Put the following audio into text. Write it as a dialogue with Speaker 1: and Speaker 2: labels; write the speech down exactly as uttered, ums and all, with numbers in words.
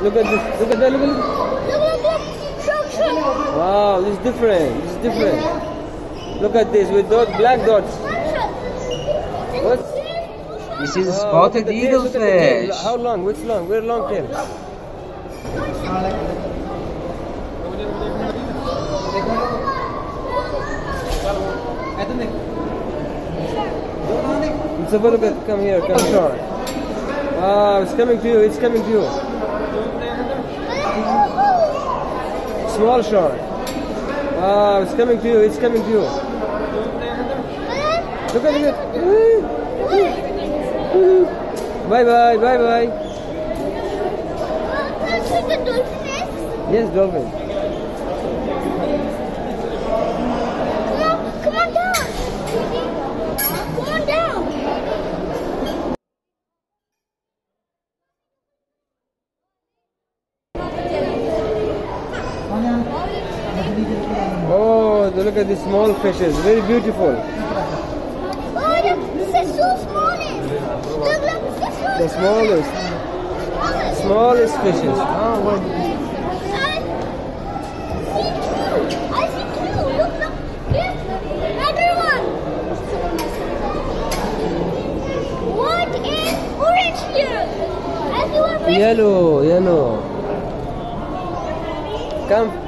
Speaker 1: Look at this. Look at that. Look at
Speaker 2: Look, look, look. Shark, shark.
Speaker 1: Wow, this is different. This is different. Look at this with those black dots. What?
Speaker 3: This is a
Speaker 1: Oh,
Speaker 3: spotted
Speaker 1: look at the tail, look at the tail.
Speaker 3: eaglefish.
Speaker 1: How long? Which long? Very long tail. It's about to get, come here, come here. Wow, it's coming to you, it's coming to you. Small shark. Wow, it's coming to you, it's coming to you. Look at it. Bye bye, bye bye. Yes, dolphin.
Speaker 2: Come on, come on down. Come on down.
Speaker 1: Oh, look at these small fishes, very beautiful.
Speaker 2: Oh, look, this is so small. Look, look, this is so
Speaker 1: The smallest, smallest fishes. Oh, what?
Speaker 2: I see two. Look, look. Here. Another one. What is orange here? As you are
Speaker 1: Yellow, yellow. Come.